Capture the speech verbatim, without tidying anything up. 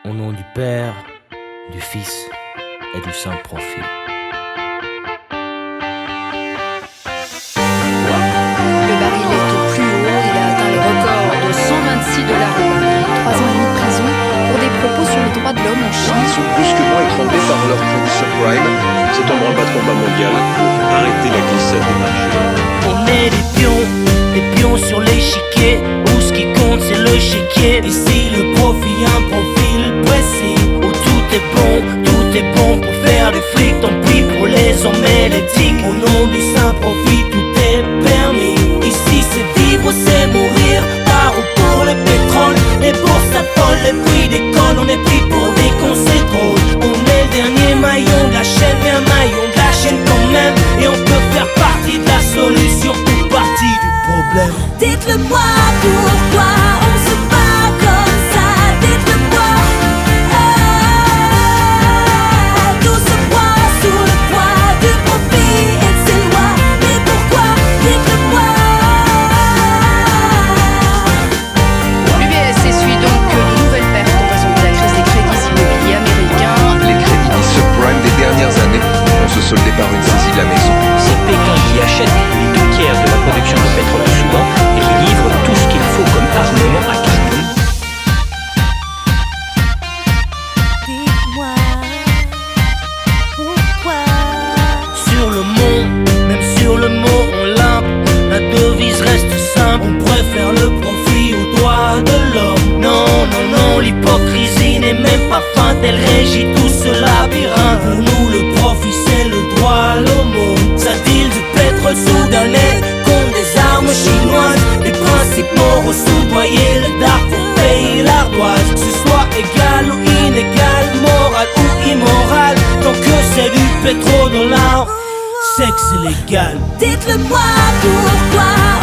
Au nom du Père, du Fils et du Saint-Profil. Le baril est au plus haut, il a atteint le record de cent vingt-six dollars le baril, trois ans et demi de prison pour des propos sur les droits de l'homme en Chine. Ils sont brusquement étranglés par leur crédit subprime. C'est un branle-bas de combat mondial pour arrêter la glissade des marchés. On est des pions, des pions sur l'échiquier, où ce qui compte c'est le chéquier. Ici le profit, un profil précis, où tout est bon, tout est bon pour faire du fric. Tant pis pour les hommes et les tics. Au nom du saint profit, tout est permis. Ici c'est vivre, c'est mourir. Par ou pour le pétrole, les bourses affolent, les prix décollent. On est pris pour des cons, c'est drôle. On est le dernier maillon de la chaîne, mais un maillon de la chaîne quand même. Et on peut faire partie de la solution ou partie du problème. Dites-le-moi pourquoi on se bat comme ça. Dites-le-moi. Ah, tout se voit sous le poids du profit et de ses lois. Mais pourquoi? Dites-le-moi. L'U B S essuie donc de nouvelles pertes en raison de la crise des crédits immobiliers américains. Les crédits dits subprime des dernières années vont se solder par une saisie de la maison. C'est Pékin qui achète les deux tiers de la production de pétrole au Soudan et qui livre tout ce qu'il faut comme armement à Karolyn. Dites-moi pourquoi. Sur le monde, même sur le mot on limpe. La devise reste simple, on préfère le profit au droit de l'homme. Non, non, non, l'hypocrisie n'est même pas feinte, elle régit tout ce labyrinthe. Pour nous le profit c'est le droit à l'aumône. Ça deal du pétrole soudanais contre des armes chinoises. Des principes moraux soudoyés, le dark pour payer l'ardoise. Que ce soit égal ou inégal, moral ou immoral, tant que c'est du pétrodollar, c'est que c'est légal. Dites-le-moi pourquoi